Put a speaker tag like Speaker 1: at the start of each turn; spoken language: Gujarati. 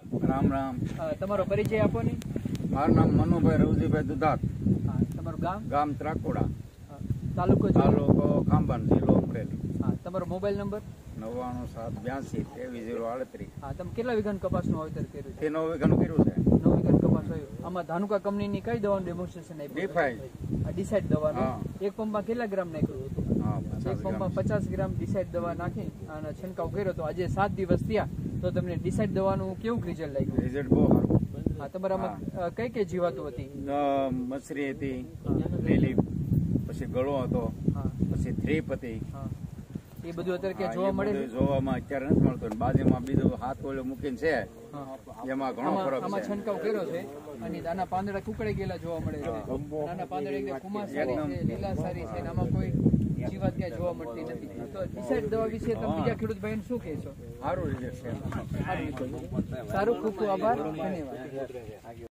Speaker 1: રામ રામ.
Speaker 2: તમારો પરિચય આપો ને.
Speaker 1: મારું નામ મનુભાઈ રવજીભાઈ દુધાત.
Speaker 2: તમારું ગામ?
Speaker 1: ગામ ત્રાકોડા,
Speaker 2: તાલુકો?
Speaker 1: તાલુકો ખાંભાન, જિલ્લો અમરેલી.
Speaker 2: તમારો મોબાઈલ નંબર?
Speaker 1: 9972232038.
Speaker 2: તમે કેટલા વીઘાનું કપાસનું વાવેતર કર્યું છે?
Speaker 1: 9 વીઘાનું કર્યું છે.
Speaker 2: 9 વીઘાનું કપાસ આવ્યું. આમાં ધાનુકા કંપનીની કઈ દવાનું ડેમોન્સ્ટ્રેશન આપ્યું? ડિસાઇડ દવાનું. એક પંપમાં કેટલા ગ્રામ નાખ્યું? એક પંપમાં 50 ગ્રામ ડિસાઇડ દવા નાખી અને છંટકાવ કર્યો. તો આજે 7 દિવસ થયા, તો તમને ડિસાઇડ દવાનું કેવું રિઝલ્ટ લાગ્યું?
Speaker 1: રિઝલ્ટ બહુ સારું.
Speaker 2: તમારામાં કઈ કઈ જીવાતો હતી?
Speaker 1: મસરી હતી, લીલી, પછી ગળો હતો, પછી થ્રીપ હતી.
Speaker 2: એ બધું અત્યારે ક્યાં જોવા મળે?
Speaker 1: જોવામાં અત્યારે નથી મળતું. બાજુમાં બીજું હાથ ઓળો મૂકીને છે, એમાં ઘણો ફરક છે.
Speaker 2: આમાં છંટકાવ કર્યો છે અને આના પાંદડા કુકડાઈ ગયેલા જોવા મળે છે. નાના પાંદડા એકદમ કુમાર સારી છે, લીલા સારી છે, આમાં કોઈ જીવાત ક્યાં જોવા મળતી નથી. તો ડિસાઇડ દવા વિશે તમે બીજા ખેડૂત ભાઈને શું કહેશો?
Speaker 1: સારું રિઝલ્ટ છે.
Speaker 2: સારું, ખૂબ ખૂબ આભાર, ધન્યવાદ.